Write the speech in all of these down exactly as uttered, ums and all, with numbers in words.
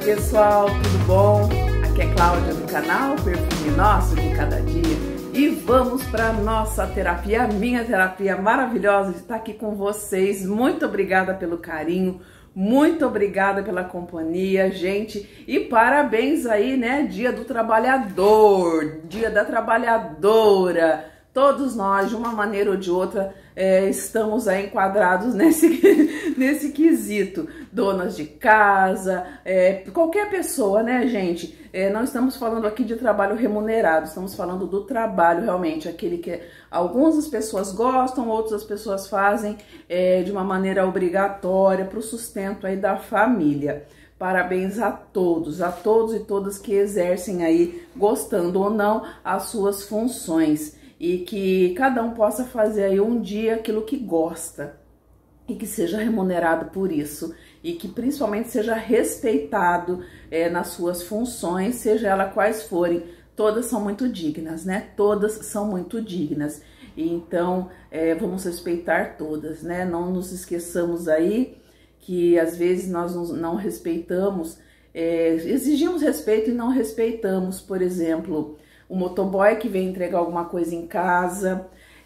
pessoal, tudo bom? Aqui é Cláudia do canal Perfume Nosso de Cada Dia e vamos para nossa terapia, a minha terapia maravilhosa de estar aqui com vocês. Muito obrigada pelo carinho, muito obrigada pela companhia, gente, e parabéns aí, né? Dia do Trabalhador, Dia da Trabalhadora. Todos nós, de uma maneira ou de outra, é, estamos aí enquadrados nesse, nesse quesito. Donas de casa, é, qualquer pessoa, né, gente? É, não estamos falando aqui de trabalho remunerado, estamos falando do trabalho realmente, aquele que algumas das pessoas gostam, outras as pessoas fazem é, de uma maneira obrigatória para o sustento aí da família. Parabéns a todos, a todos e todas que exercem aí, gostando ou não, as suas funções. E que cada um possa fazer aí um dia aquilo que gosta e que seja remunerado por isso e que principalmente seja respeitado é, nas suas funções, seja elas quais forem. Todas são muito dignas, né? Todas são muito dignas. E então é, vamos respeitar todas, né? Não nos esqueçamos aí que às vezes nós não respeitamos, é, exigimos respeito e não respeitamos, por exemplo, o motoboy que vem entregar alguma coisa em casa,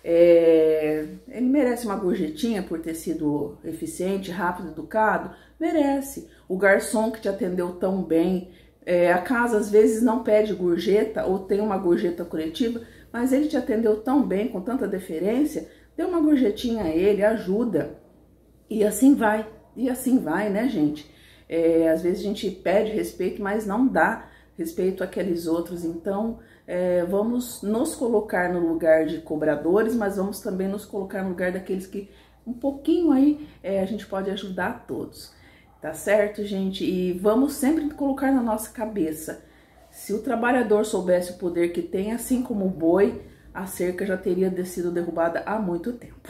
é, ele merece uma gorjetinha por ter sido eficiente, rápido, educado? Merece. O garçom que te atendeu tão bem, é, a casa às vezes não pede gorjeta ou tem uma gorjeta coletiva, mas ele te atendeu tão bem, com tanta deferência, dê uma gorjetinha a ele, ajuda. E assim vai, e assim vai, né, gente? É, às vezes a gente pede respeito, mas não dá respeito àqueles outros, então é, vamos nos colocar no lugar de cobradores, mas vamos também nos colocar no lugar daqueles que um pouquinho aí é, a gente pode ajudar a todos, tá certo, gente? E vamos sempre colocar na nossa cabeça, se o trabalhador soubesse o poder que tem, assim como o boi, a cerca já teria sido derrubada há muito tempo.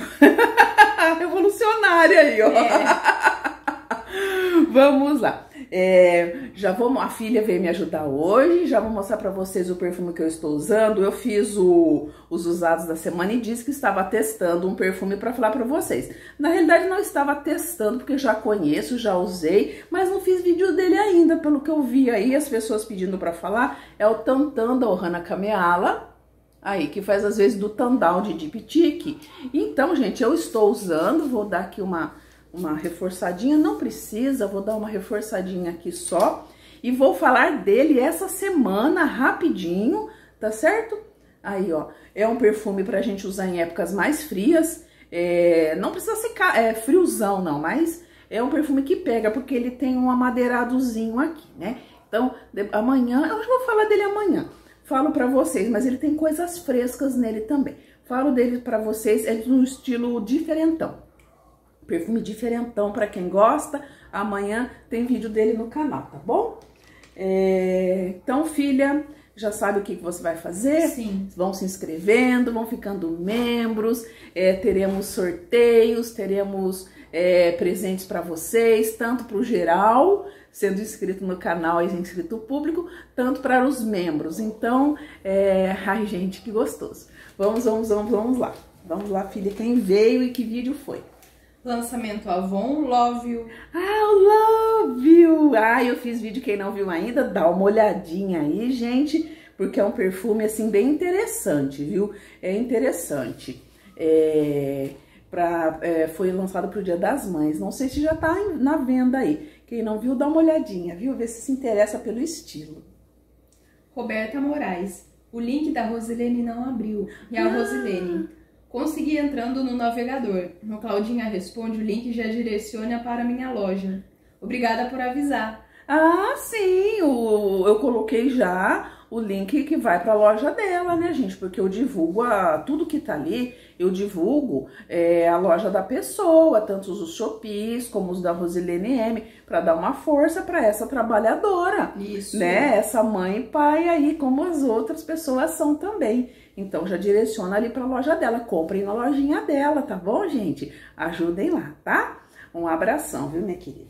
Revolucionária aí, ó. É. Vamos lá. É, já vamos, a filha veio me ajudar hoje, já vou mostrar pra vocês o perfume que eu estou usando. Eu fiz o, os usados da semana e disse que estava testando um perfume para falar pra vocês. Na realidade não estava testando porque já conheço, já usei, mas não fiz vídeo dele ainda, pelo que eu vi aí, as pessoas pedindo pra falar. É o Tantan da Ohana Kameala, aí, que faz às vezes do Tandal de Diptyque. Então, gente, eu estou usando, vou dar aqui uma... uma reforçadinha, não precisa, vou dar uma reforçadinha aqui só e vou falar dele essa semana rapidinho, tá certo? Aí, ó, é um perfume pra gente usar em épocas mais frias, é, não precisa ser é, friozão não, mas é um perfume que pega, porque ele tem um amadeiradozinho aqui, né? Então, de, amanhã, eu vou falar dele amanhã, falo pra vocês, mas ele tem coisas frescas nele também. Falo dele pra vocês, é de um estilo diferentão. Perfume diferentão para quem gosta. Amanhã tem vídeo dele no canal, tá bom? É, então, filha, já sabe o que, que você vai fazer? Sim. Vão se inscrevendo, vão ficando membros, é, teremos sorteios, teremos é, presentes para vocês, tanto para o geral, sendo inscrito no canal e inscrito público, tanto para os membros. Então, é, ai, gente, que gostoso. Vamos, vamos, vamos, vamos lá. Vamos lá, filha, quem veio e que vídeo foi? Lançamento Avon, Love You. Ah, Love You! Ah, eu fiz vídeo, quem não viu ainda, dá uma olhadinha aí, gente, porque é um perfume, assim, bem interessante, viu? É interessante. É, pra, é, foi lançado pro Dia das Mães, não sei se já tá na venda aí. Quem não viu, dá uma olhadinha, viu? Vê se se interessa pelo estilo. Roberta Moraes. O link da Rosilene não abriu. E a ah. Rosilene... Consegui entrando no navegador. No Claudinha Responde, o link já direciona para a minha loja. Obrigada por avisar. Ah, sim, o, eu coloquei já o link que vai para a loja dela, né, gente? Porque eu divulgo a, tudo que tá ali, eu divulgo é, a loja da pessoa, tanto os Shopees como os da Rosilene M, para dar uma força para essa trabalhadora. Isso. Né? Essa mãe e pai aí, como as outras pessoas são também. Então, já direciona ali para a loja dela. Comprem na lojinha dela, tá bom, gente? Ajudem lá, tá? Um abração, viu, minha querida?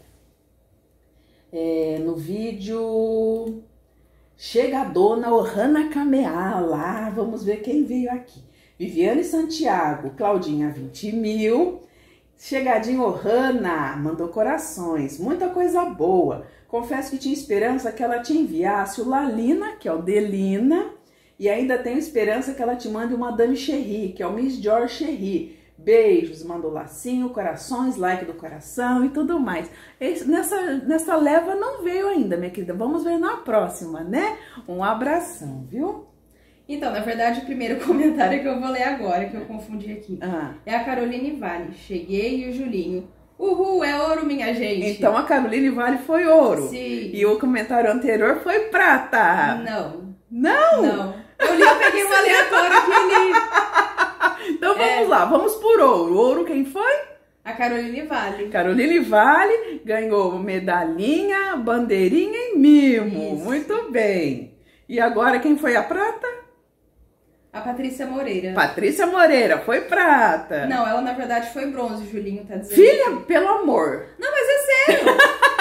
É, no vídeo... Chega a dona Ohana Kameala. Vamos ver quem veio aqui. Viviane Santiago, Claudinha, vinte mil. Chegadinho Hanna mandou corações, muita coisa boa. Confesso que tinha esperança que ela te enviasse o Lalina, que é o Delina, e ainda tenho esperança que ela te mande uma Dame Cherry, que é o Miss George Cherry. Beijos, mandou lacinho, corações, like do coração e tudo mais. Esse, nessa, nessa leva não veio ainda, minha querida. Vamos ver na próxima, né? Um abração, viu? Então, na verdade, o primeiro comentário que eu vou ler agora, que eu confundi aqui, ah. é a Caroline Vale. Cheguei e o Julinho. Uhul, é ouro, minha gente. Então a Caroline Vale foi ouro. Sim. E o comentário anterior foi prata. Não. Não? Não. Eu li, eu peguei um aleatório aqui e li. Então vamos é. lá, vamos por ouro. Ouro quem foi? A Caroline Vale. Caroline Vale ganhou medalhinha, bandeirinha e mimo. Isso. Muito bem. E agora quem foi a prata? A Patrícia Moreira. Patrícia Moreira, foi prata. Não, ela na verdade foi bronze, o Julinho tá dizendo. Filha, que... pelo amor. Não, mas é sério.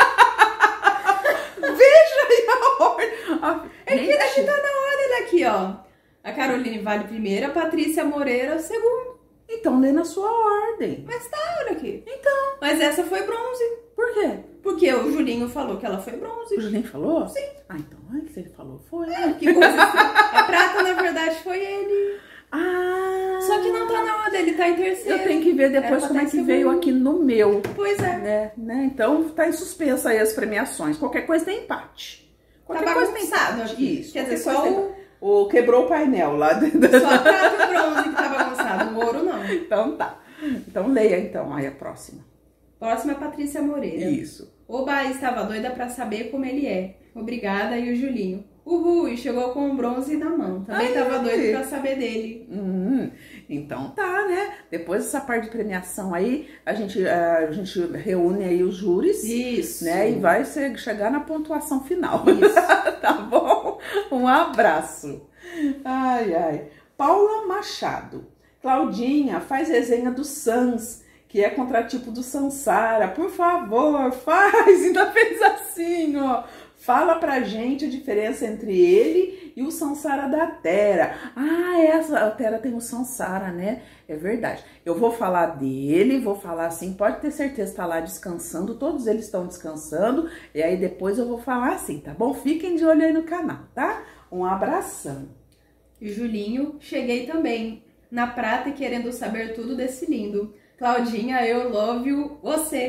Veja aí a ordem. É que aqui tá na ordem aqui, ó. A Caroline Vale primeiro, a Patrícia Moreira segundo. Então lê na sua ordem. Mas tá, olha aqui. Então. Mas essa foi bronze. Por quê? Porque o Julinho falou que ela foi bronze. O Julinho falou? Sim. Ah, então, é que se ele falou, foi. É, que coisa assim. A prata, na verdade, foi ele. Ah. Só que não tá na ordem, ele tá em terceiro. Eu tenho que ver depois como é que veio aqui no meu. Pois é. Né, né? Então tá em suspensa aí as premiações. Qualquer coisa tem empate. Qualquer tá coisa tem empate. Aqui. Isso. Quer dizer, só o... o... quebrou o painel lá. Só a prata e o bronze que tá bagunçado. O ouro não. Então tá. Então leia então aí a próxima. Próxima é a Patrícia Moreira. Isso. Oba, estava doida pra saber como ele é. Obrigada, e o Julinho. Uhul, e chegou com o bronze na mão. Também Ai, tava doido pra saber dele. Hum, então tá, né? Depois dessa parte de premiação aí, a gente, a gente reúne aí os júris. Isso. Né? E vai ser, chegar na pontuação final. Isso. Tá bom? Um abraço. Ai, ai. Paula Machado. Claudinha, faz resenha do Sans, que é contratipo do Sansara. Por favor, faz. Ainda fez assim, ó. Fala pra gente a diferença entre ele e o Sansara da Terra. Ah, essa, a Terra tem o Sansara, né? É verdade. Eu vou falar dele, vou falar assim, pode ter certeza, tá lá descansando, todos eles estão descansando, e aí depois eu vou falar assim, tá bom? Fiquem de olho aí no canal, tá? Um abração. E Julinho, cheguei também, na prata e querendo saber tudo desse lindo. Claudinha, eu love you, você.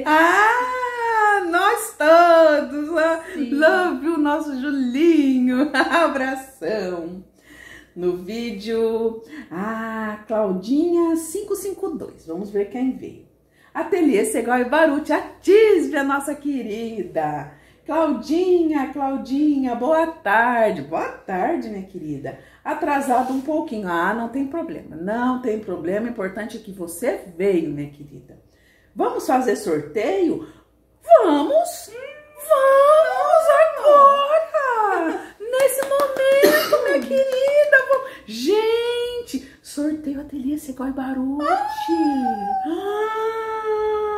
Ah, nós todos. Sim. Love o nosso Julinho. Abração. No vídeo, ah, Claudinha cinco cinco dois. Vamos ver quem veio. Ateliê Segal e Baruti, a Tisbe, a nossa querida. Claudinha, Claudinha, boa tarde. Boa tarde, minha querida. Atrasado um pouquinho. Ah, não tem problema. Não tem problema. O importante é que você veio, minha querida. Vamos fazer sorteio? Vamos! Vamos agora! Nesse momento, minha querida. Vamos. Gente, sorteio Ateliê Segal e Baruti. Ah,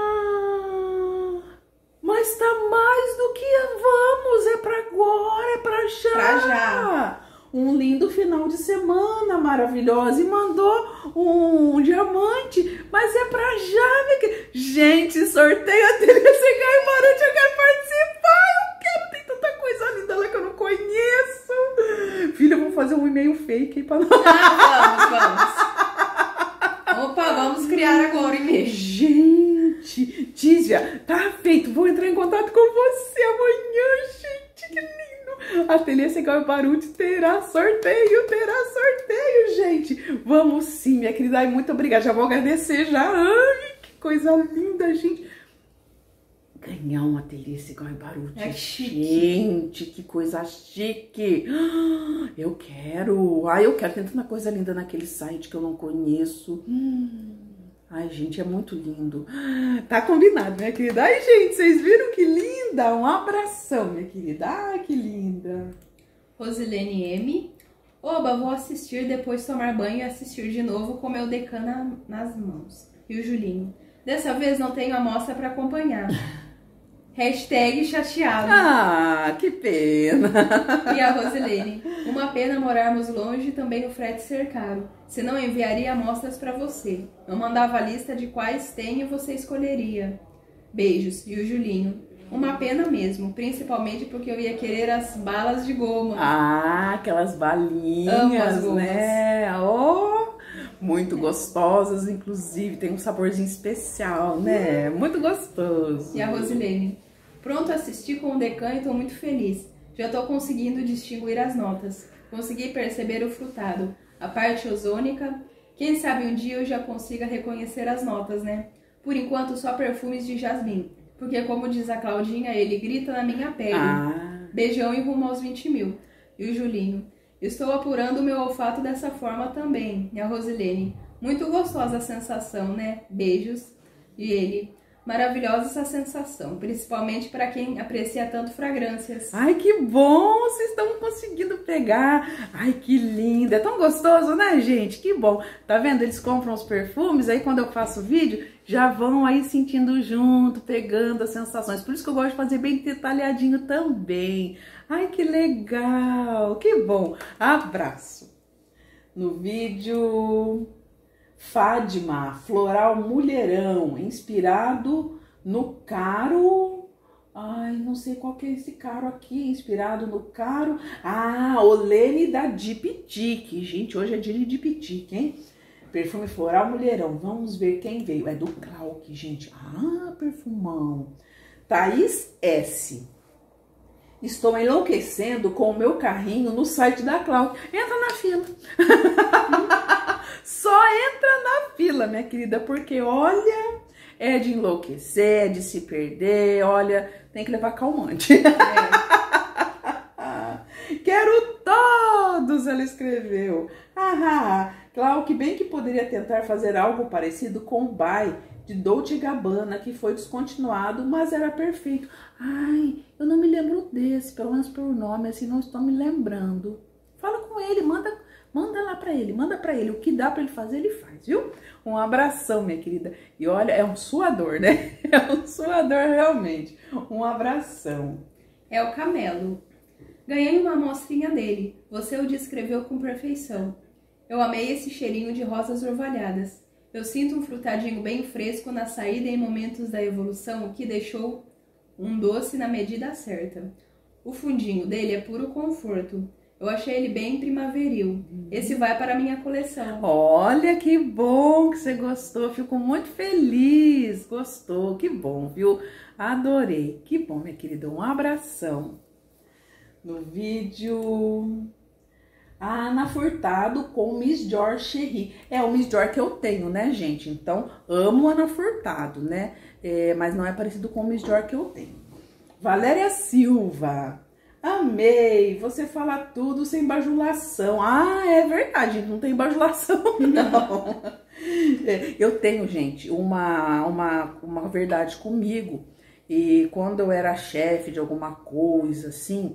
mas tá mais do que vamos. É pra agora, é pra já. Pra já. Um lindo final de semana maravilhosa. E mandou um diamante. Mas é pra já, minha querida. Gente, sorteio Ateliê Segal e Baruti. Eu quero participar. Eu quero. Tem tanta coisa linda lá que eu não conheço. Filha, eu vou fazer um e-mail fake aí pra nós. Ah, vamos, vamos. Opa, vamos criar agora o e-mail. Gente, Tísia, tá feito. Vou entrar em contato com você amanhã, gente. Que lindo. Ateliê Segal e Baruti terá sorteio, terá sorteio, gente. Vamos sim, minha querida. Ai, muito obrigada. Já vou agradecer já. Ai, que coisa linda, gente. Ganhar um Ateliê Segal e Baruti. É chique. Gente, que coisa chique. Eu quero. Ai, eu quero. Tem tanta coisa linda naquele site que eu não conheço. Hum. Ai, gente, é muito lindo. Tá combinado, minha querida. Ai, gente, vocês viram que linda? Um abração, minha querida. Ai, que linda. Rosilene M. Oba, vou assistir, depois tomar banho e assistir de novo com meu decana nas mãos. E o Julinho. Dessa vez não tenho amostra para acompanhar. Hashtag chateado. Ah, que pena. E a Rosilene, uma pena morarmos longe e também o frete ser caro. Senão enviaria amostras para você. Eu mandava a lista de quais tem e você escolheria. Beijos. E o Julinho, uma pena mesmo, principalmente porque eu ia querer as balas de goma. Ah, aquelas balinhas, Amo as gomas. né? Oh, muito gostosas, inclusive, tem um saborzinho especial, né? Muito gostoso. E a Rosilene, pronto, assisti com o Decan e tô muito feliz. Já tô conseguindo distinguir as notas. Consegui perceber o frutado, a parte ozônica. Quem sabe um dia eu já consiga reconhecer as notas, né? Por enquanto, só perfumes de jasmim. Porque, como diz a Claudinha, ele grita na minha pele. Ah. Beijão e rumo aos vinte mil. E o Julinho, estou apurando o meu olfato dessa forma também. E a Rosilene, muito gostosa a sensação, né? Beijos. E ele, maravilhosa essa sensação, principalmente para quem aprecia tanto fragrâncias. Ai, que bom! Vocês estão conseguindo pegar. Ai, que lindo! É tão gostoso, né, gente? Que bom! Tá vendo? Eles compram os perfumes, aí quando eu faço vídeo, já vão aí sentindo junto, pegando as sensações. Por isso que eu gosto de fazer bem detalhadinho também. Ai, que legal! Que bom! Abraço! No vídeo... Fátima, floral mulherão, inspirado no caro, ai, não sei qual que é esse caro aqui, inspirado no caro, ah, Olene da Diptyque, gente, hoje é dia de Diptyque, hein? Perfume floral mulherão, vamos ver quem veio, é do Clark, gente, ah, perfumão, Thaís S. Estou enlouquecendo com o meu carrinho no site da Clark, entra na fila. Só entra na fila, minha querida, porque olha, é de enlouquecer, é de se perder, olha, tem que levar calmante. É. Quero todos, ela escreveu. Ah, claro que bem que poderia tentar fazer algo parecido com o By de Dolce e Gabbana, que foi descontinuado, mas era perfeito. Ai, eu não me lembro desse, pelo menos por nome, assim, não estou me lembrando. Fala com ele, manda... Manda lá pra ele, manda pra ele. O que dá pra ele fazer, ele faz, viu? Um abração, minha querida. E olha, é um suador, né? É um suador, realmente. Um abração. É o Camelo. Ganhei uma amostrinha dele. Você o descreveu com perfeição. Eu amei esse cheirinho de rosas orvalhadas. Eu sinto um frutadinho bem fresco na saída em momentos da evolução que deixou um doce na medida certa. O fundinho dele é puro conforto. Eu achei ele bem primaveril. Esse vai para a minha coleção. Olha, que bom que você gostou. Fico muito feliz. Gostou, que bom, viu? Adorei. Que bom, minha querida. Um abração. No vídeo... A Ana Furtado com Miss Dior Cherry. É o Miss Dior que eu tenho, né, gente? Então, amo Ana Furtado, né? É, mas não é parecido com o Miss Dior que eu tenho. Valéria Silva. Amei, você fala tudo sem bajulação. Ah, é verdade, não tem bajulação, não. Eu tenho, gente, uma, uma, uma verdade comigo. E quando eu era chefe de alguma coisa, assim,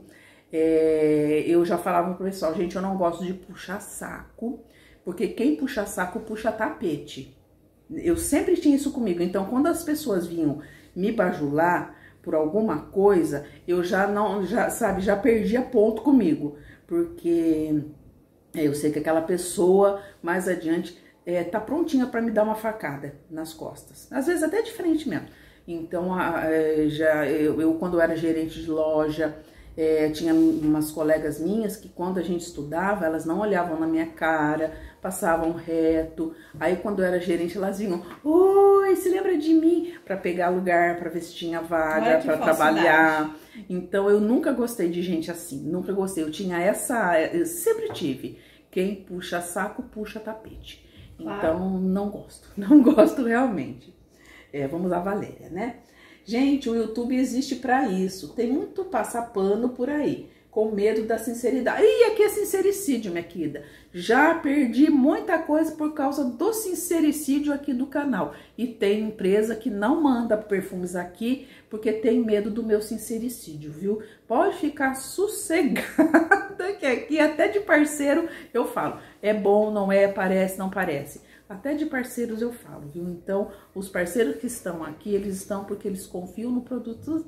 é, eu já falava pro pessoal, gente, eu não gosto de puxar saco, porque quem puxa saco, puxa tapete. Eu sempre tinha isso comigo. Então, quando as pessoas vinham me bajular por alguma coisa, eu já não, já, sabe, já perdia ponto comigo, porque eu sei que aquela pessoa mais adiante é, tá prontinha para me dar uma facada nas costas, às vezes até de frente mesmo. Então, a, a, já eu, eu quando eu era gerente de loja, é, tinha umas colegas minhas que quando a gente estudava, elas não olhavam na minha cara, passavam reto. Aí quando eu era gerente, elas vinham, oi, se lembra de mim? Para pegar lugar, para ver se tinha vaga, para trabalhar. Então eu nunca gostei de gente assim, nunca gostei. Eu tinha essa, eu sempre tive, quem puxa saco, puxa tapete. Claro. Então não gosto, não gosto realmente. É, vamos lá, Valéria, né? Gente, o YouTube existe para isso. Tem muito passapano por aí, com medo da sinceridade. E aqui é sincericídio, minha querida. Já perdi muita coisa por causa do sincericídio aqui do canal. E tem empresa que não manda perfumes aqui porque tem medo do meu sincericídio, viu? Pode ficar sossegada que aqui até de parceiro eu falo. É bom, não é, parece, não parece. Até de parceiros eu falo, viu? Então, os parceiros que estão aqui, eles estão porque eles confiam no produto deles.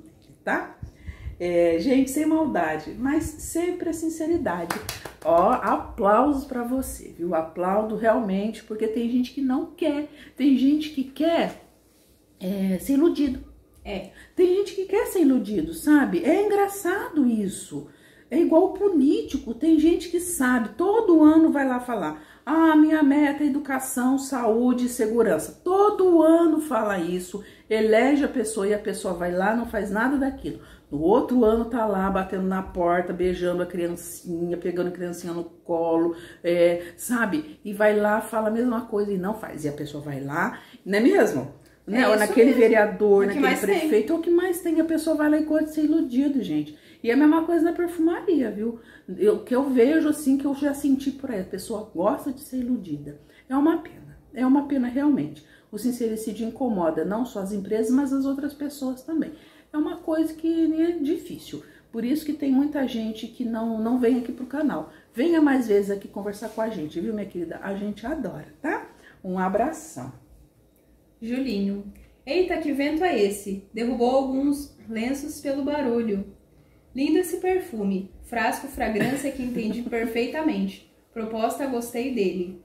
tá? É, gente, sem maldade, mas sempre a sinceridade. Ó, aplausos pra você, viu? Aplaudo realmente, porque tem gente que não quer, tem gente que quer é, ser iludido. É. Tem gente que quer ser iludido, sabe? É engraçado isso. É igual político, tem gente que sabe, todo ano vai lá falar: ah, minha meta é educação, saúde e segurança. Todo ano fala isso, elege a pessoa e a pessoa vai lá, não faz nada daquilo. No outro ano tá lá, batendo na porta, beijando a criancinha, pegando a criancinha no colo, é, sabe? E vai lá, fala a mesma coisa e não faz. E a pessoa vai lá, não é mesmo? Né? É Ou naquele mesmo. vereador, O que naquele mais prefeito, é o que mais tem. A pessoa vai lá e pode ser iludido, gente. E é a mesma coisa na perfumaria, viu? O que eu vejo, assim, que eu já senti por aí. A pessoa gosta de ser iludida. É uma pena. É uma pena, realmente. O sincericídio incomoda não só as empresas, mas as outras pessoas também. É uma coisa que é difícil. Por isso que tem muita gente que não, não vem aqui pro canal. Venha mais vezes aqui conversar com a gente, viu, minha querida? A gente adora, tá? Um abração. Julinho. Eita, que vento é esse? Derrubou alguns lenços pelo barulho. Lindo esse perfume. Frasco, fragrância que entendi perfeitamente. Proposta, gostei dele.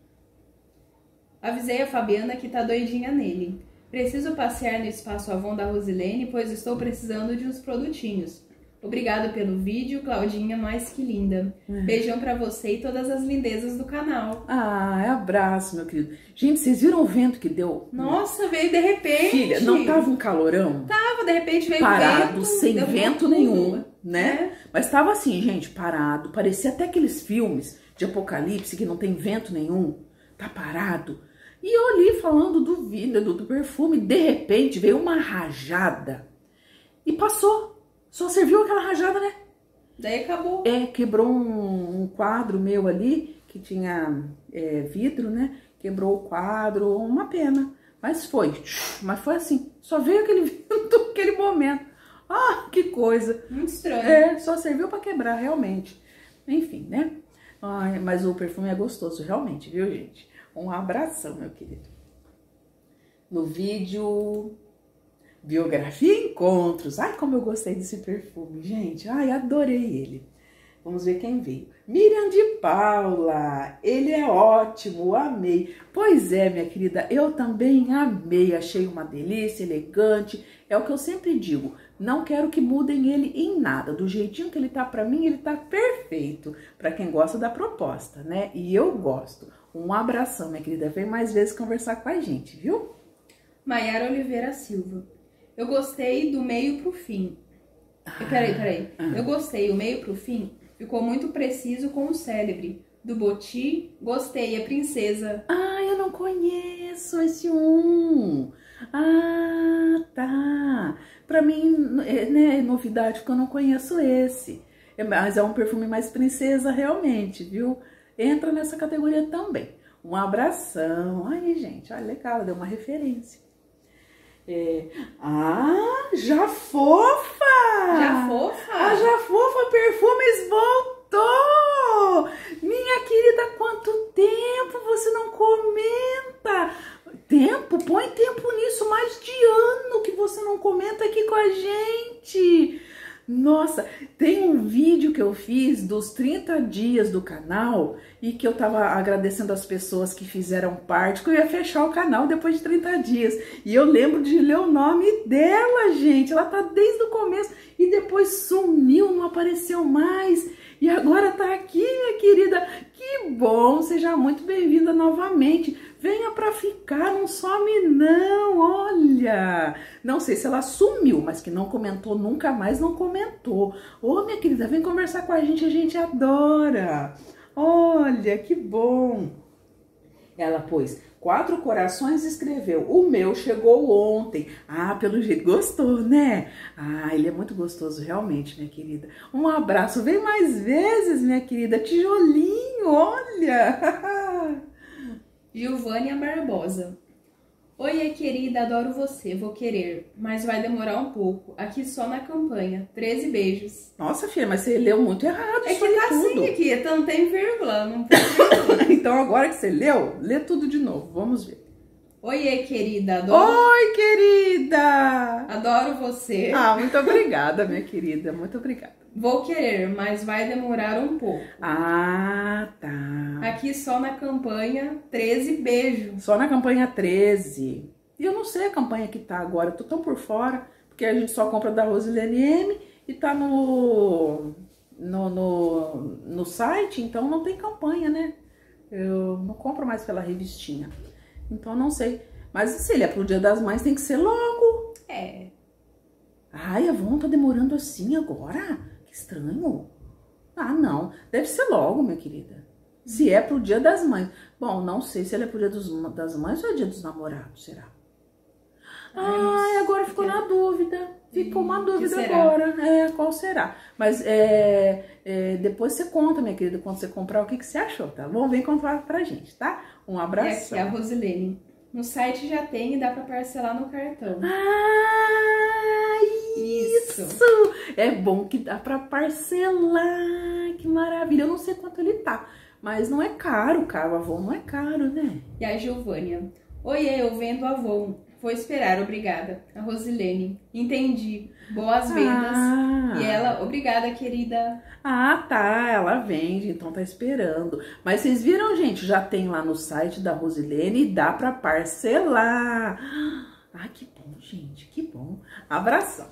Avisei a Fabiana que tá doidinha nele. Preciso passear no espaço Avon da Rosilene, pois estou precisando de uns produtinhos. Obrigado pelo vídeo, Claudinha, mais que linda. Uhum. Beijão pra você e todas as lindezas do canal. Ah, abraço, meu querido. Gente, vocês viram o vento que deu? Nossa, veio de repente. Filha, não tava um calorão? Tava, de repente veio parado, vento. sem vento nenhum, né? É. Mas tava assim, gente, parado. Parecia até aqueles filmes de apocalipse que não tem vento nenhum. Tá parado. E eu ali falando do vidro, do, do perfume, de repente veio uma rajada e passou. Só serviu aquela rajada, né? Daí acabou. É, quebrou um, um quadro meu ali, que tinha é, vidro, né? Quebrou o quadro, uma pena. Mas foi, mas foi assim. Só veio aquele vento, aquele momento. Ah, que coisa. Muito estranho. É, só serviu pra quebrar, realmente. Enfim, né? Ai, mas o perfume é gostoso, realmente, viu, gente? Um abração, meu querido. No vídeo... Biografia e Encontros. Ai, como eu gostei desse perfume, gente. Ai, adorei ele. Vamos ver quem veio. Miriam de Paula. Ele é ótimo, amei. Pois é, minha querida, eu também amei. Achei uma delícia, elegante. É o que eu sempre digo. Não quero que mudem ele em nada. Do jeitinho que ele tá pra mim, ele tá perfeito. Pra quem gosta da proposta, né? E eu gosto. Um abração, minha querida. Vem mais vezes conversar com a gente, viu? Maiara Oliveira Silva. Eu gostei do meio pro fim. Ah, peraí, peraí. Ah. Eu gostei, o meio pro fim ficou muito preciso com o célebre. Do Boti, gostei, a princesa. Ah, eu não conheço esse um. Ah, tá. Pra mim, é, né, é novidade, porque eu não conheço esse. É, mas é um perfume mais princesa, realmente, viu? Entra nessa categoria também. Um abração. Ai, gente, olha, legal, deu uma referência. É... Ah, Já Fofa! Já Fofa? A Já Fofa Perfumes voltou! Minha querida, quanto tempo você não comenta? Tempo? Põe tempo nisso, mais de ano que você não comenta aqui com a gente. Nossa, tem um vídeo que eu fiz dos trinta dias do canal e que eu tava agradecendo as pessoas que fizeram parte, que eu ia fechar o canal depois de trinta dias. E eu lembro de ler o nome dela, gente. Ela tá desde o começo e depois sumiu, não apareceu mais. E agora tá aqui, minha querida. Que bom, seja muito bem-vinda novamente. Venha pra ficar, não some não, olha. Não sei se ela sumiu, mas que não comentou nunca mais, não comentou. Ô, minha querida, vem conversar com a gente, a gente adora. Olha, que bom. Ela pôs quatro corações e escreveu: o meu chegou ontem. Ah, pelo jeito gostou, né? Ah, ele é muito gostoso, realmente, minha querida. Um abraço, vem mais vezes, minha querida. Tijolinho, olha. Giovânia Barbosa. Oi, querida, adoro você, vou querer, mas vai demorar um pouco. Aqui só na campanha. treze beijos. Nossa, filha, mas você leu muito errado. É isso que tá tudo. assim aqui, então não tem vírgula, não tem vírgula. Então agora que você leu, lê tudo de novo, vamos ver. Oiê, querida. Adoro... Oi, querida! Adoro você. Ah, muito obrigada, minha querida. Muito obrigada. Vou querer, mas vai demorar um pouco. Ah, tá. Aqui só na campanha treze, beijo. Só na campanha treze. E eu não sei a campanha que tá agora. Eu tô tão por fora, porque a gente só compra da Rosilene M e tá no, no, no, no site, então não tem campanha, né? Eu não compro mais pela revistinha. Então eu não sei. Mas se ele é pro Dia das Mães, tem que ser logo. É. Ai, a Avon tá demorando assim agora? Que estranho. Ah, não. Deve ser logo, minha querida. Se é pro Dia das Mães. Bom, não sei se ele é pro Dia dos, das Mães ou é Dia dos Namorados, será? Ai, agora ficou na dúvida. Ficou uma dúvida agora. É, qual será? Mas é, é, depois você conta, minha querida, quando você comprar, o que, que você achou, tá bom? Vem contar pra gente, tá? Um abraço. É aqui a Rosilene. No site já tem e dá pra parcelar no cartão. Ah, isso! isso. É bom que dá pra parcelar. Que maravilha. Eu não sei quanto ele tá, mas não é caro, cara. O Avon não é caro, né? E a Giovânia. Oiê, eu vendo Avon. Vou esperar, obrigada. A Rosilene. Entendi. Boas vendas. Ah. E ela, obrigada, querida. Ah, tá. Ela vende, então tá esperando. Mas vocês viram, gente? Já tem lá no site da Rosilene e dá pra parcelar. Ah, que bom, gente. Que bom. Abração.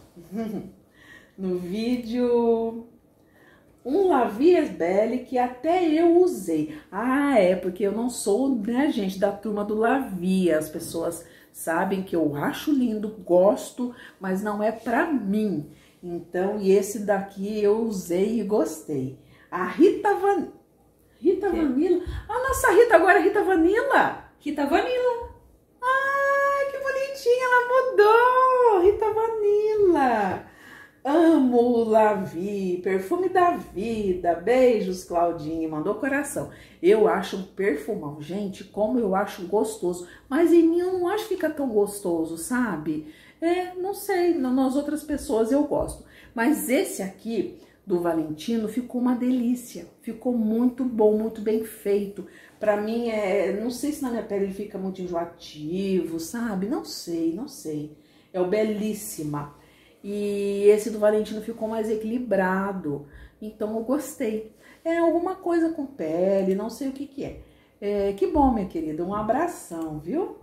No vídeo... Um Lavies Belle que até eu usei. Ah, é, porque eu não sou, né, gente, da turma do Lavie. As pessoas sabem que eu acho lindo, gosto, mas não é pra mim. Então, e esse daqui eu usei e gostei. A Rita Van... Rita que? Vanilla? A nossa Rita agora é Rita Vanilla. Rita Vanilla. Ai, que bonitinha, ela mudou. Rita Vanilla. Amo o Lavie, perfume da vida. Beijos, Claudinha, mandou coração. Eu acho um perfumão, gente, como eu acho gostoso. Mas em mim eu não acho que fica tão gostoso, sabe? É, não sei, nas outras pessoas eu gosto. Mas esse aqui, do Valentino, ficou uma delícia. Ficou muito bom, muito bem feito. Pra mim, é, não sei se na minha pele ele fica muito enjoativo, sabe? Não sei, não sei. É o Belíssima. E esse do Valentino ficou mais equilibrado, então eu gostei. É alguma coisa com pele, não sei o que que é. É que bom, minha querida, um abração, viu?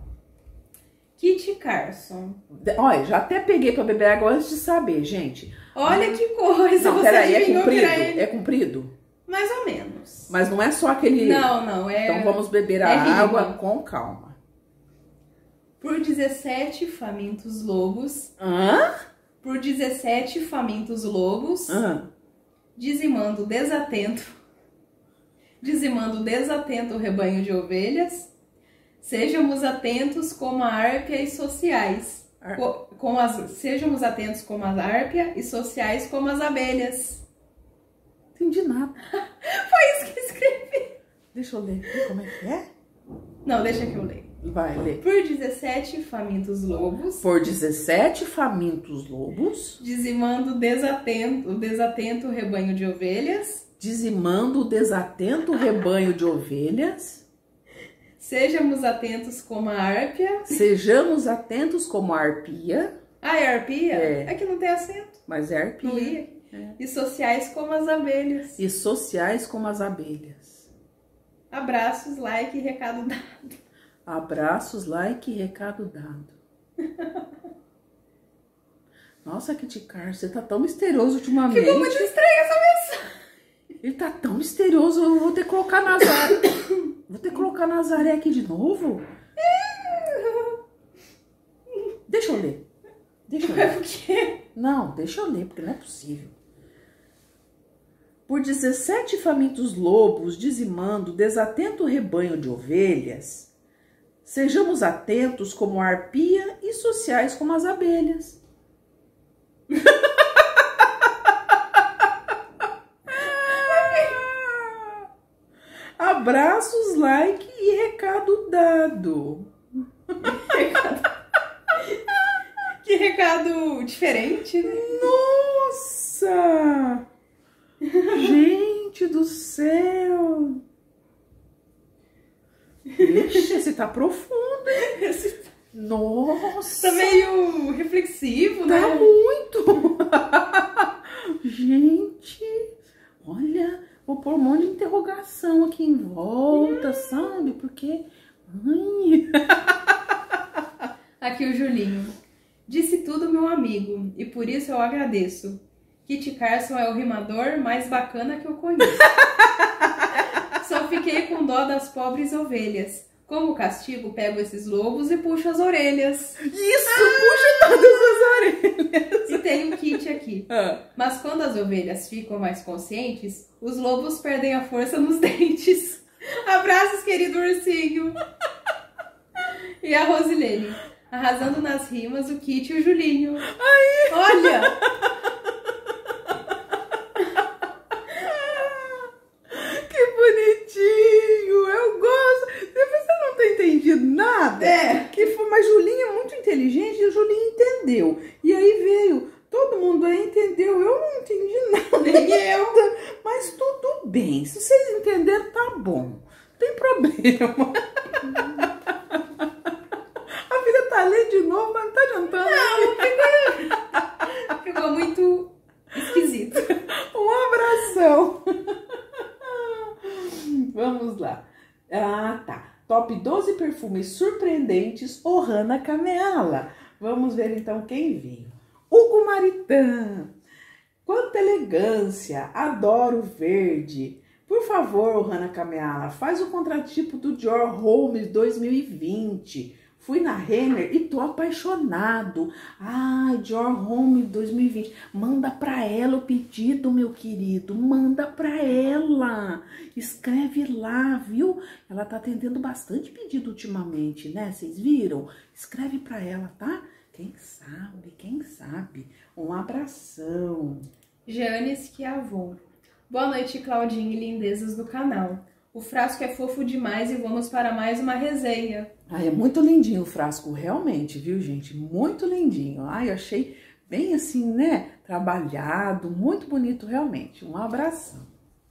Kit Carson. Olha, já até peguei pra beber água antes de saber, gente. Olha ah, que coisa, não, você peraí, é comprido? É comprido? Mais ou menos. Mas não é só aquele... Não, não, é... Então vamos beber a é água riba. Com calma. Por dezessete famintos lobos... Hã? Por dezessete famintos lobos, ah. dizimando desatento, dizimando desatento o rebanho de ovelhas, sejamos atentos como a árpia e sociais, Ar... co com as, sejamos atentos como a árpia e sociais como as abelhas. Entendi nada. Foi isso que eu escrevi. Deixa eu ler, como é que é? Não, deixa que eu leio. Vai, lê. Por dezessete famintos lobos. Por dezessete famintos lobos. Dizimando desatento, o desatento rebanho de ovelhas. Dizimando o desatento rebanho de ovelhas. Sejamos atentos como a árpia. Sejamos atentos como a arpia. Ah, é arpia? É. É que não tem acento. Mas é arpia. Não ia. É. E sociais como as abelhas. E sociais como as abelhas. Abraços, like e recado dado. Abraços, like e recado dado. Nossa, Kit Carson, você tá tão misterioso ultimamente. Ficou muito estranha essa mensagem. Ele tá tão misterioso, eu vou ter que colocar Nazaré. Vou ter que colocar Nazaré aqui de novo? Deixa eu ler. Deixa eu ler. Por quê? Não, deixa eu ler, porque não é possível. Por dezessete famintos lobos, dizimando desatento rebanho de ovelhas, sejamos atentos como a arpia e sociais como as abelhas. Abraços, like e recado dado. Que recado diferente, né? Nossa! Gente do céu! Ixi, esse tá profundo, hein? Esse tá... Nossa! Tá meio reflexivo, né? Tá muito! Gente, olha, vou pôr um monte de interrogação aqui em volta, hum. sabe? Porque... Ai. Aqui o Julinho. Disse tudo, meu amigo, e por isso eu agradeço. Kit Carson é o rimador mais bacana que eu conheço. Só fiquei com dó das pobres ovelhas. Como castigo, pego esses lobos e puxo as orelhas. Isso, ah! Puxa todas as orelhas. E tem um kit aqui. Ah. Mas quando as ovelhas ficam mais conscientes, os lobos perdem a força nos dentes. Abraços, querido ursinho. E a Rosilene. Arrasando nas rimas, o Kit e o Julinho. Ai. Olha! Que bonitinho! Eu gosto! Você não tá entendido nada? É. Que foi, mas Julinho é muito inteligente e o Julinho entendeu. E aí veio, todo mundo aí entendeu. Eu não entendi nada. Nem eu. Mas tudo bem. Se vocês entenderam, tá bom. Não tem problema. Tá lendo de novo, mas não tá adiantando. Não, ficou, ficou muito esquisito. Um abração. Vamos lá. Ah, tá. Top doze perfumes surpreendentes, Ohana Kameala. Vamos ver então quem veio. Hugo Maritan. Quanta elegância. Adoro verde. Por favor, Ohana Kameala, faz o contratipo do Dior Homme dois mil e vinte. Fui na Renner e tô apaixonado. Ai, Dior Homme dois mil e vinte. Manda pra ela o pedido, meu querido. Manda pra ela. Escreve lá, viu? Ela tá atendendo bastante pedido ultimamente, né? Vocês viram? Escreve pra ela, tá? Quem sabe, quem sabe. Um abração. Jeane Schiavon. Boa noite, Claudinha e lindezas do canal. O frasco é fofo demais e vamos para mais uma resenha. Ai, é muito lindinho o frasco, realmente, viu, gente? Muito lindinho. Ai, eu achei bem assim, né? Trabalhado, muito bonito, realmente. Um abração.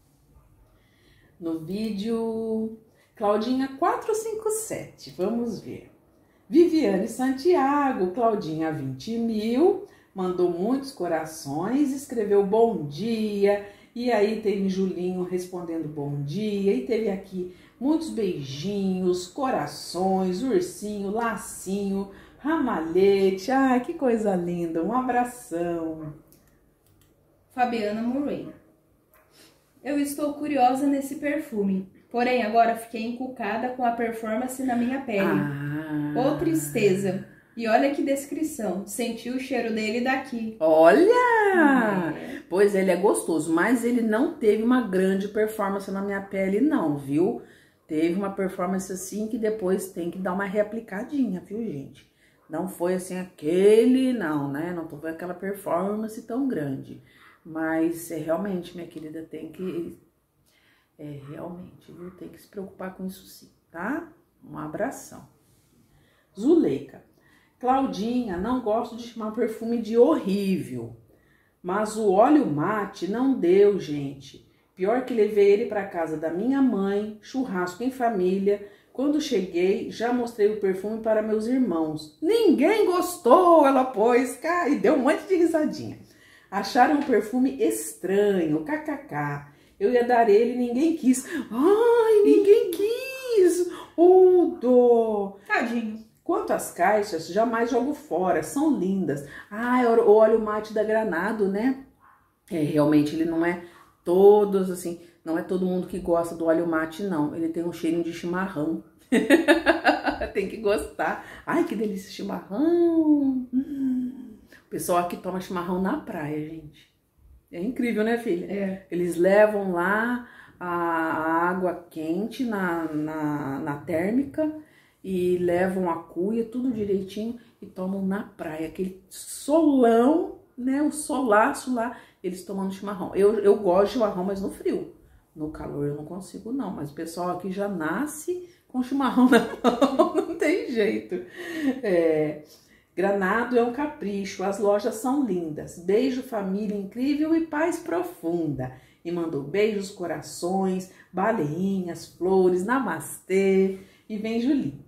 No vídeo, Claudinha quatro cinco sete, vamos ver. Viviane Santiago, Claudinha vinte mil, mandou muitos corações, escreveu bom dia. E aí teve Julinho respondendo bom dia, e teve aqui muitos beijinhos, corações, ursinho, lacinho, ramalhete. Ai, que coisa linda, um abração. Fabiana Murray. Eu estou curiosa nesse perfume, porém agora fiquei encucada com a performance na minha pele. Ah. Ô tristeza. E olha que descrição, senti o cheiro dele daqui. Olha! É. Pois ele é gostoso, mas ele não teve uma grande performance na minha pele não, viu? Teve uma performance assim que depois tem que dar uma reaplicadinha, viu, gente? Não foi assim aquele, não, né? Não foi aquela performance tão grande. Mas é, realmente, minha querida, tem que... É, realmente, viu? Tem que se preocupar com isso sim, tá? Um abração. Zuleika. Claudinha, não gosto de chamar perfume de horrível, mas o óleo mate não deu, gente. Pior que levei ele para casa da minha mãe, churrasco em família. Quando cheguei, já mostrei o perfume para meus irmãos. Ninguém gostou, ela pôs, cá, e deu um monte de risadinha. Acharam o perfume estranho, kkk. Eu ia dar ele e ninguém quis. Ai, ninguém quis. Oh, dó. Tadinho. Quanto às caixas, jamais jogo fora, são lindas. Ah, o óleo mate da Granado, né? É, realmente ele não é todos assim, não é todo mundo que gosta do óleo mate, não. Ele tem um cheirinho de chimarrão. Tem que gostar. Ai, que delícia, chimarrão. Hum. O pessoal aqui toma chimarrão na praia, gente. É incrível, né, filha? É. Eles levam lá a água quente na, na, na térmica e levam a cuia, tudo direitinho, e tomam na praia. Aquele solão, né, o solaço lá, eles tomando chimarrão. Eu, eu gosto de chimarrão, mas no frio. No calor eu não consigo, não. Mas o pessoal aqui já nasce com chimarrão na mão, não tem jeito. É, Granado é um capricho, as lojas são lindas. Beijo, família incrível e paz profunda. E mandou beijos, corações, baleinhas, flores, namastê. E vem Julinho.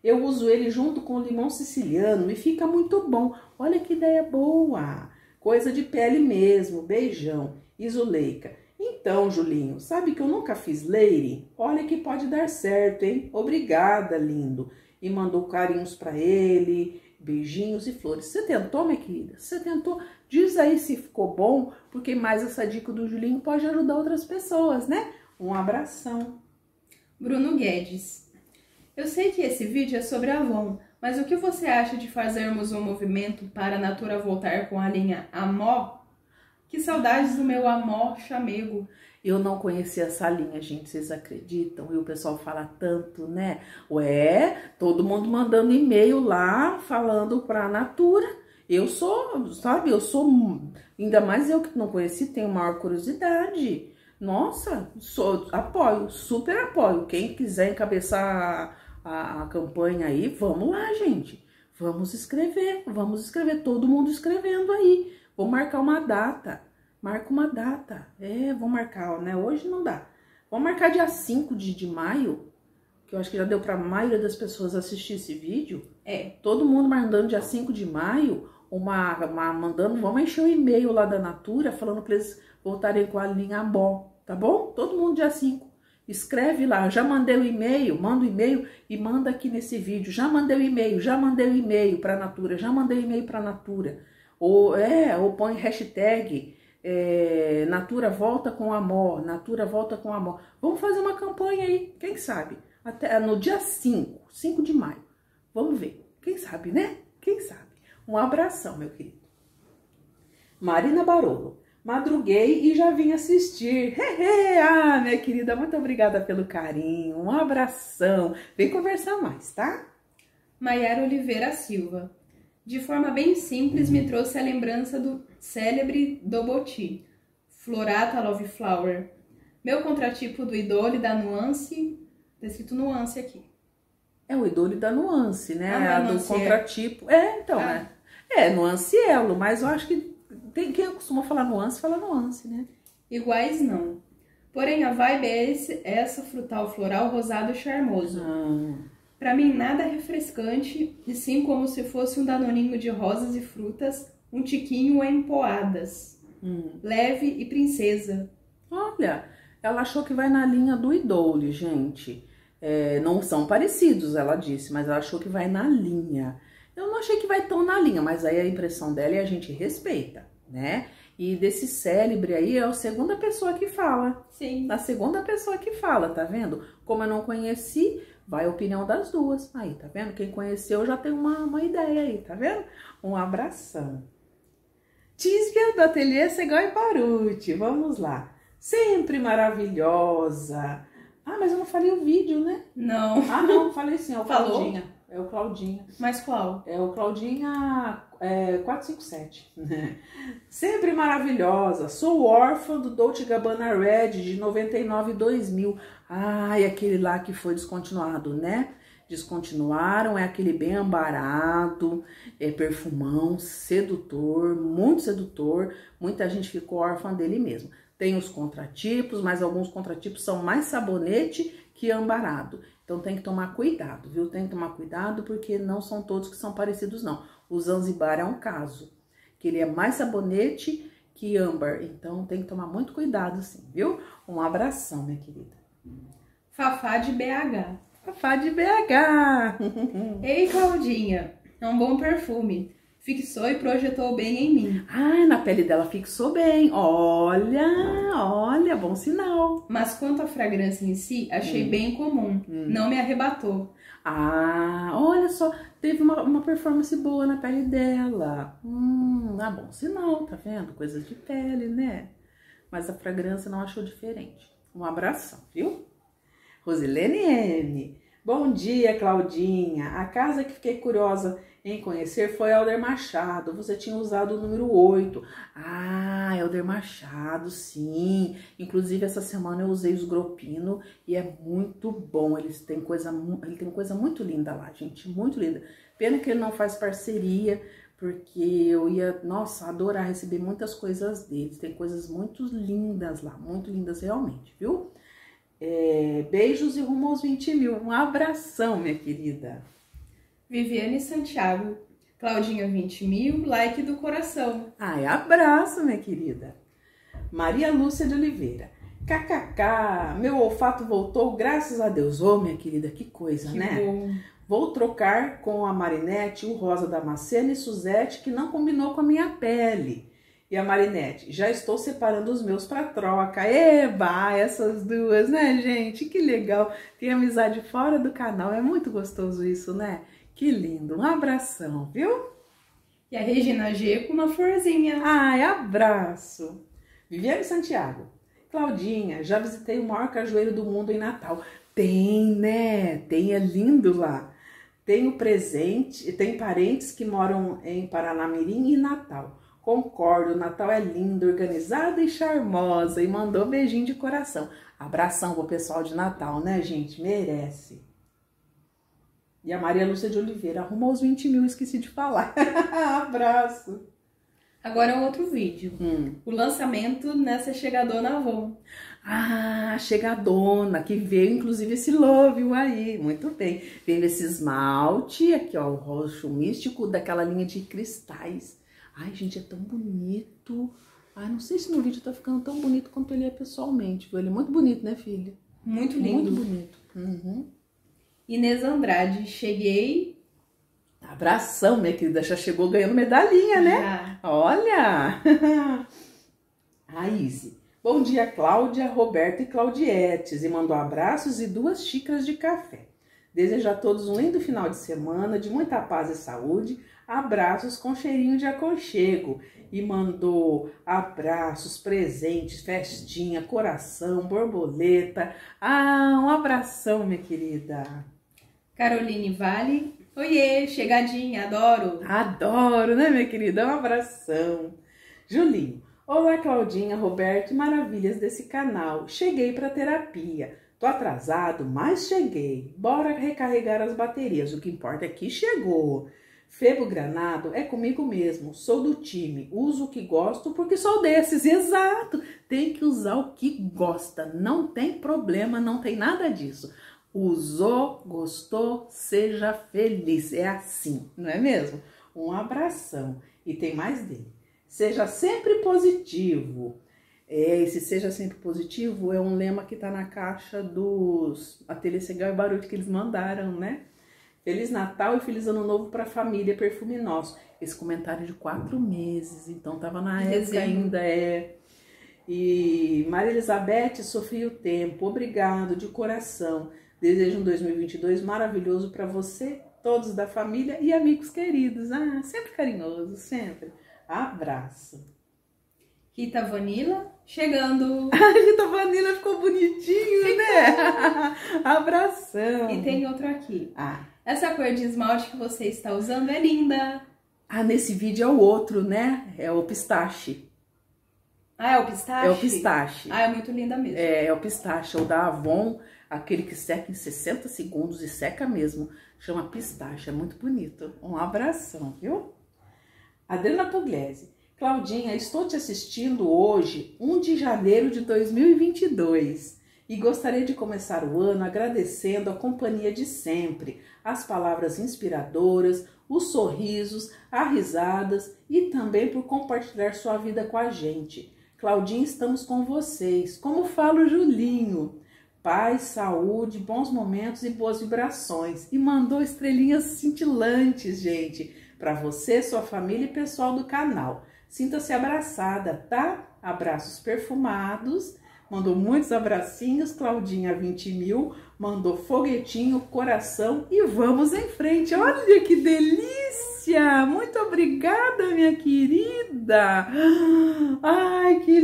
Eu uso ele junto com o limão siciliano e fica muito bom. Olha que ideia boa. Coisa de pele mesmo. Beijão. Isoleica. Então, Julinho, sabe que eu nunca fiz leire? Olha que pode dar certo, hein? Obrigada, lindo. E mandou carinhos pra ele, beijinhos e flores. Você tentou, minha querida? Você tentou? Diz aí se ficou bom, porque mais essa dica do Julinho pode ajudar outras pessoas, né? Um abração. Bruno Guedes. Eu sei que esse vídeo é sobre a Avon, mas o que você acha de fazermos um movimento para a Natura voltar com a linha Amó? Que saudades do meu Amó chamego. Eu não conhecia essa linha, gente, vocês acreditam? E o pessoal fala tanto, né? Ué, todo mundo mandando e-mail lá, falando pra Natura. Eu sou, sabe, eu sou, ainda mais eu que não conheci, tenho maior curiosidade. Nossa, sou, apoio, super apoio. Quem quiser encabeçar a, a, a campanha aí, vamos lá, gente. Vamos escrever, vamos escrever, todo mundo escrevendo aí. Vou marcar uma data, marca uma data. É, vou marcar, né? Hoje não dá. Vou marcar dia cinco de, de maio, que eu acho que já deu pra maioria das pessoas assistir esse vídeo. É, todo mundo mandando dia cinco de maio, uma, uma mandando, vamos encher o e-mail lá da Natura, falando pra eles voltarem com a linha Amó, tá bom? Todo mundo dia cinco. Escreve lá, já mandei o e-mail, manda o e-mail e manda aqui nesse vídeo. Já mandei o e-mail, já mandei o e-mail pra Natura, já mandei o e-mail pra Natura. Ou, é, ou põe hashtag é, Natura volta com amor, Natura volta com amor. Vamos fazer uma campanha aí, quem sabe? Até no dia cinco, cinco de maio. Vamos ver, quem sabe, né? Quem sabe? Um abração, meu querido. Marina Barolo. Madruguei e já vim assistir. Hehe, ah, minha querida, muito obrigada pelo carinho. Um abração. Vem conversar mais, tá? Maiara Oliveira Silva. De forma bem simples, me trouxe a lembrança do célebre Doboti, Florata Love Flower. Meu contratipo do Idole da Nuance, tá escrito Nuance aqui. É o Idole da Nuance, né? Ah, a do contratipo. É, então, ah. né? É, Nuancielo, mas eu acho que tem quem costuma falar Nuance, fala Nuance, né? Iguais não. Porém, a vibe é esse, essa frutal floral rosado e charmoso. Ah. Pra mim, nada refrescante, e sim como se fosse um danoninho de rosas e frutas, um tiquinho em poadas. Hum. Leve e princesa. Olha, ela achou que vai na linha do Idole, gente. É, não são parecidos, ela disse, mas ela achou que vai na linha. Eu não achei que vai tão na linha, mas aí a impressão dela e a gente respeita, né? E desse célebre aí é a segunda pessoa que fala. Sim. A segunda pessoa que fala, tá vendo? Como eu não conheci, vai a opinião das duas. Aí, tá vendo? Quem conheceu já tem uma, uma ideia aí, tá vendo? Um abração. Tísbia do Ateliê Segal e Baruti, vamos lá. Sempre maravilhosa. Ah, mas eu não falei o vídeo, né? Não. Ah, não, falei sim, é o Falou? Claudinha. É o Claudinha. Mas qual? É o Claudinha é, quatro cinco sete. Sempre maravilhosa. Sou órfã do Dolce and Gabbana Red de noventa e nove e dois mil. Ai, aquele lá que foi descontinuado, né? Descontinuaram, é aquele bem ambarado, é perfumão, sedutor, muito sedutor. Muita gente ficou órfã dele mesmo. Tem os contratipos, mas alguns contratipos são mais sabonete que ambarado. Então tem que tomar cuidado, viu? Tem que tomar cuidado porque não são todos que são parecidos, não. O Zanzibar é um caso, que ele é mais sabonete que âmbar. Então tem que tomar muito cuidado, sim, viu? Um abração, minha querida. Fafá de B H. Fafá de B H. Ei, Claudinha, é um bom perfume. Fixou e projetou bem em mim. Ai, na pele dela fixou bem. Olha, olha, bom sinal. Mas quanto à fragrância em si, achei hum. bem comum. Hum. Não me arrebatou. Ah, olha só, teve uma, uma performance boa na pele dela. Hum, ah, bom sinal, tá vendo? Coisas de pele, né? Mas a fragrância não achou diferente. Um abração, viu? Rosilene M. Bom dia, Claudinha. A casa que fiquei curiosa em conhecer foi Helder Machado. Você tinha usado o número oito. Ah, Helder Machado, sim. Inclusive, essa semana eu usei os Gropino e é muito bom. Eles têm coisa, ele tem coisa muito linda lá, gente. Muito linda. Pena que ele não faz parceria, porque eu ia, nossa, adorar receber muitas coisas deles. Tem coisas muito lindas lá, muito lindas realmente, viu? É, beijos e rumo aos vinte mil. Um abração, minha querida. Viviane Santiago. Claudinha, vinte mil, like do coração. Ai, abraço, minha querida. Maria Lúcia de Oliveira. Kkk, meu olfato voltou, graças a Deus. Ô, minha querida, que coisa, Que né? bom. Vou trocar com a Marinete o rosa Damascena e Suzette, que não combinou com a minha pele. E a Marinete, já estou separando os meus para troca. Eba, essas duas, né, gente? Que legal. Tem amizade fora do canal, é muito gostoso isso, né? Que lindo. Um abração, viu? E a Regina G com uma florzinha. Ai, abraço. Viviane Santiago. Claudinha, já visitei o maior cajueiro do mundo em Natal. Tem, né? Tem, é lindo lá. Tenho presente, tem parentes que moram em Paranamirim e Natal. Concordo, o Natal é lindo, organizada e charmosa. E mandou beijinho de coração. Abração pro pessoal de Natal, né, gente? Merece. E a Maria Lúcia de Oliveira arrumou os vinte mil, esqueci de falar. Abraço. Agora outro vídeo. Hum. O lançamento nessa chegadona Avon. Ah, chegadona, que veio inclusive esse Love aí, muito bem. Veio esse esmalte, aqui ó, o roxo místico daquela linha de cristais. Ai, gente, é tão bonito. Ai, não sei se no vídeo tá ficando tão bonito quanto ele é pessoalmente, viu? Ele é muito bonito, né, filha? Muito lindo. Muito bonito. Uhum. Inês Andrade, cheguei. Abração, minha querida, já chegou ganhando medalhinha, né? Já. Olha! A Izzy. Bom dia, Cláudia, Roberto e Claudietes. E mandou abraços e duas xícaras de café. Desejo a todos um lindo final de semana, de muita paz e saúde. Abraços com cheirinho de aconchego. E mandou abraços, presentes, festinha, coração, borboleta. Ah, um abração, minha querida. Caroline Vale. Oiê, chegadinha, adoro. Adoro, né, minha querida? Um abração. Julinho. Olá, Claudinha, Roberto e maravilhas desse canal. Cheguei para terapia. Tô atrasado, mas cheguei. Bora recarregar as baterias. O que importa é que chegou. Febo Granado é comigo mesmo. Sou do time. Uso o que gosto porque sou desses. Exato. Tem que usar o que gosta. Não tem problema, não tem nada disso. Usou, gostou, seja feliz. É assim, não é mesmo? Um abração. E tem mais dele. Seja sempre positivo. É, esse seja sempre positivo é um lema que tá na caixa dos Ateliê Segal e Baruch que eles mandaram, né? Feliz Natal e Feliz Ano Novo para a família Perfume Nosso. Esse comentário de quatro meses, então tava na época Dezembro. ainda, é... E Maria Elizabeth, Sofia o Tempo, obrigado de coração. Desejo um dois mil e vinte e dois maravilhoso para você, todos da família e amigos queridos. Ah, sempre carinhoso, sempre. Abraço. Rita Vanilla, chegando. A Rita Vanilla ficou bonitinho, né? Abração. E tem outro aqui. Ah. Essa cor de esmalte que você está usando é linda. Ah, nesse vídeo é o outro, né? É o pistache. Ah, é o pistache? É o pistache. Ah, é muito linda mesmo. É, é o pistache, é o da Avon, aquele que seca em sessenta segundos e seca mesmo. Chama pistache, é muito bonito. Um abração, viu? Adriana Pugliese. Claudinha, estou te assistindo hoje, um de janeiro de dois mil e vinte e dois. E gostaria de começar o ano agradecendo a companhia de sempre, as palavras inspiradoras, os sorrisos, as risadas e também por compartilhar sua vida com a gente. Claudinha, estamos com vocês. Como fala o Julinho. Paz, saúde, bons momentos e boas vibrações. E mandou estrelinhas cintilantes, gente, para você, sua família e pessoal do canal. Sinta-se abraçada, tá? Abraços perfumados. Mandou muitos abracinhos. Claudinha, vinte mil. Mandou foguetinho, coração. E vamos em frente. Olha que delícia! Muito obrigada, minha querida. Ai, que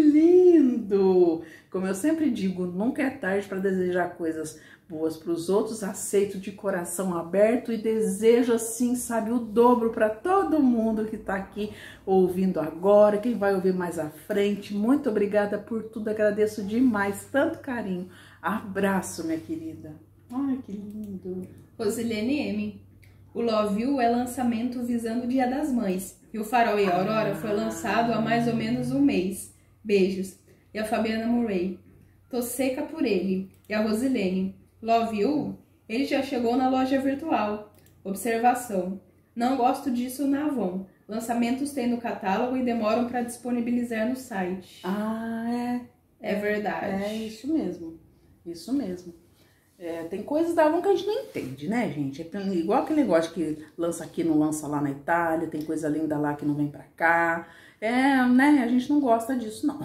lindo! Como eu sempre digo, nunca é tarde para desejar coisas boas para os outros. Aceito de coração aberto e desejo assim, sabe, o dobro para todo mundo que está aqui ouvindo agora, quem vai ouvir mais à frente. Muito obrigada por tudo, agradeço demais, tanto carinho. Abraço, minha querida. Ai, que lindo. Rosilene M. O Love You é lançamento visando o Dia das Mães. E o Farol e a Aurora foi lançado há mais ou menos um mês. Beijos. E a Fabiana Murray. Tô seca por ele. E a Rosilene. Love You? Ele já chegou na loja virtual. Observação. Não gosto disso na Avon. Lançamentos tem no catálogo e demoram para disponibilizar no site. Ah, é. É verdade. É isso mesmo. Isso mesmo. É, tem coisas da Avon que a gente não entende, né, gente? É igual aquele negócio que lança aqui, não lança lá na Itália. Tem coisa linda lá que não vem pra cá. É, né? A gente não gosta disso, não.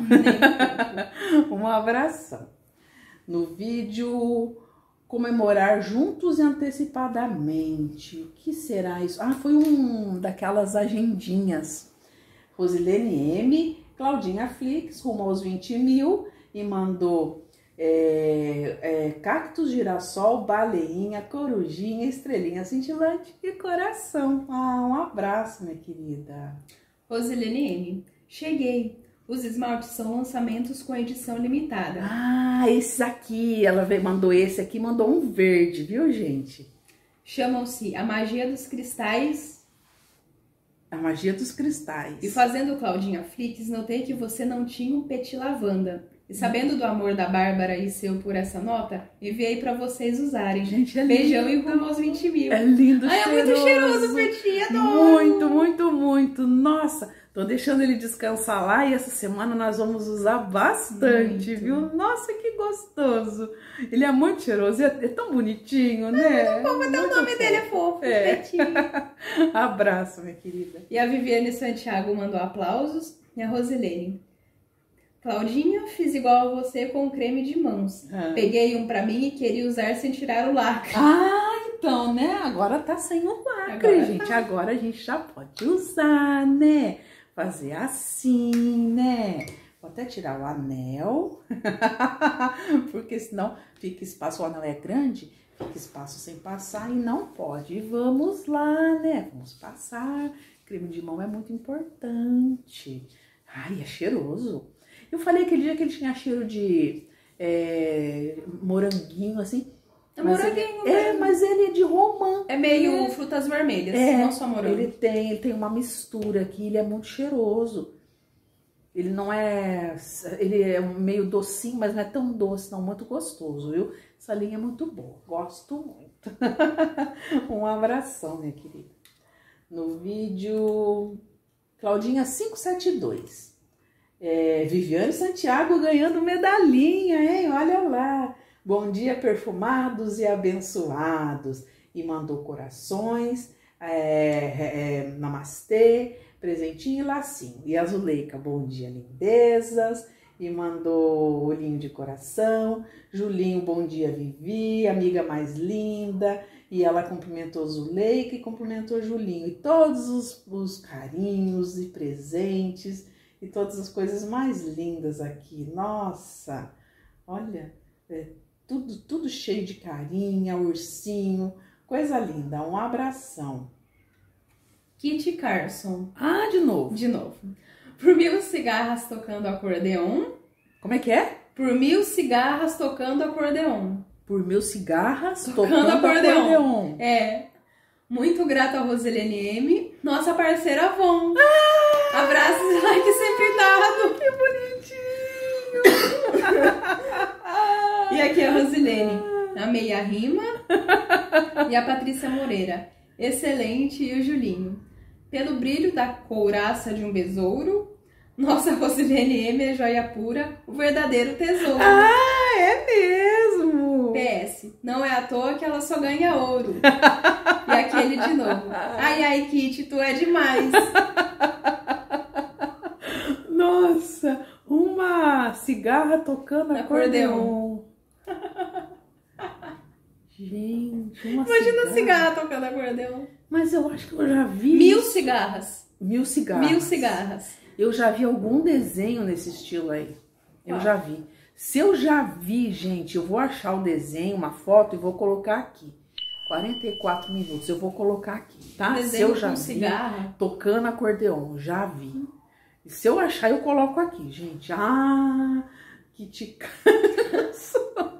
Um abração. No vídeo... Comemorar juntos e antecipadamente. O que será isso? Ah, foi um daquelas agendinhas. Rosilene M, Claudinha Flix, rumo aos vinte mil. E mandou é, é, cactus, girassol, baleinha, corujinha, estrelinha cintilante e coração. Ah, um abraço, minha querida. Rosilene M, cheguei. Os esmaltes são lançamentos com edição limitada. Ah, esses aqui, ela veio, mandou esse aqui, mandou um verde, viu, gente? Chamam-se A Magia dos Cristais. A Magia dos Cristais. E fazendo Claudinha Flix, notei que você não tinha um petit lavanda. E sabendo do amor da Bárbara e seu por essa nota, enviei pra vocês usarem. Gente, é lindo. Beijão e rumo aos vinte mil. É lindo, Ai, cheiroso. é muito cheiroso o petit, adoro. Muito, muito, muito. Nossa, tô deixando ele descansar lá e essa semana nós vamos usar bastante, muito. Viu? Nossa, que gostoso. Ele é muito cheiroso, é, é tão bonitinho, né? É muito fofo, até o nome fofo. Dele é fofo, é. Petit. Abraço, minha querida. E a Viviane Santiago mandou aplausos e a Rosilene. Claudinha, fiz igual a você com creme de mãos. Ah. Peguei um pra mim e queria usar sem tirar o lacre. Ah, então, né? Agora tá sem o lacre, agora gente. Tá. Agora a gente já pode usar, né? Fazer assim, né? Vou até tirar o anel, porque senão fica espaço, o anel é grande, fica espaço sem passar e não pode. Vamos lá, né? Vamos passar. Creme de mão é muito importante. Ai, é cheiroso. Eu falei aquele dia que ele tinha cheiro de é, moranguinho, assim. É moranguinho, ele, é, mas ele é de romã. É meio é. frutas vermelhas, é, não só morango. Ele tem, ele tem uma mistura aqui, ele é muito cheiroso. Ele não é... Ele é meio docinho, mas não é tão doce, não. Muito gostoso, viu? Essa linha é muito boa. Gosto muito. Um abração, minha querida. No vídeo... Claudinha cinco sete dois. É, Viviane Santiago ganhando medalhinha, hein? Olha lá. Bom dia, perfumados e abençoados. E mandou corações, é, é, namastê, presentinho e lacinho. E a Zuleika, bom dia, lindezas. E mandou olhinho de coração. Julinho, bom dia, Vivi, amiga mais linda. E ela cumprimentou Zuleika e cumprimentou Julinho. E todos os, os carinhos e presentes e todas as coisas mais lindas aqui. Nossa, olha, é tudo, tudo cheio de carinha, ursinho, coisa linda. Um abração. Kitty Carson. Ah, de novo. De novo. Por mil cigarras tocando acordeon. Como é que é? Por mil cigarras tocando acordeon. Por mil cigarras tocando, tocando acordeon. acordeon. É. Muito grata a Rosilene M, nossa parceira Avon. Ah! Abraços e like sempre dado. Que bonitinho. E aqui é a Rosilene. Amei a rima. E a Patrícia Moreira. Excelente. E o Julinho. Pelo brilho da couraça de um besouro, nossa Rosilene M é joia pura, o verdadeiro tesouro. Ah, é mesmo. P S. Não é à toa que ela só ganha ouro. E aquele de novo. Ai, ai, Kitty, tu é demais. Nossa, uma cigarra tocando acordeon. Gente, uma Imagina cigarra. a cigarra tocando acordeon. Mas eu acho que eu já vi... Mil cigarras. Mil cigarras. Mil cigarras. Eu já vi algum desenho nesse estilo aí. Eu ah. já vi. Se eu já vi, gente, eu vou achar o desenho, uma foto e vou colocar aqui. quarenta e quatro minutos, eu vou colocar aqui, tá? Desenho se eu já com vi, cigarra. Tocando acordeon, já vi. E se eu achar, eu coloco aqui, gente. Ah, que te canso.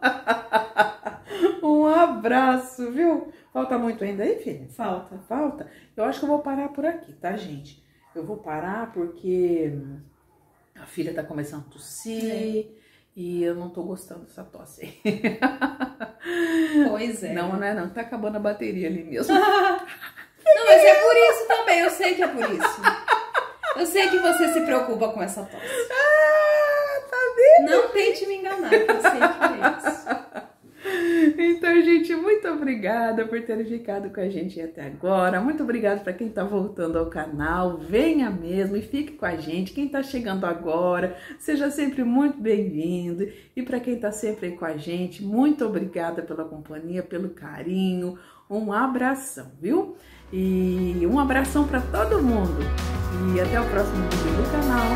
Um abraço, viu? Falta muito ainda aí, filha? Falta. Falta? Eu acho que eu vou parar por aqui, tá, gente? Eu vou parar porque a filha tá começando a tossir é. e eu não tô gostando dessa tosse aí. Pois é. Não, não é não, tá acabando a bateria ali mesmo. Não, mas é por isso também, eu sei que é por isso. Eu sei que você se preocupa com essa tosse. Ah, tá vendo? Não tente me enganar, que eu sei que é isso. Então, gente, muito obrigada por terem ficado com a gente até agora. Muito obrigada para quem está voltando ao canal. Venha mesmo e fique com a gente. Quem está chegando agora, seja sempre muito bem-vindo. E para quem está sempre aí com a gente, muito obrigada pela companhia, pelo carinho. Um abração, viu? E um abração para todo mundo. E até o próximo vídeo do canal.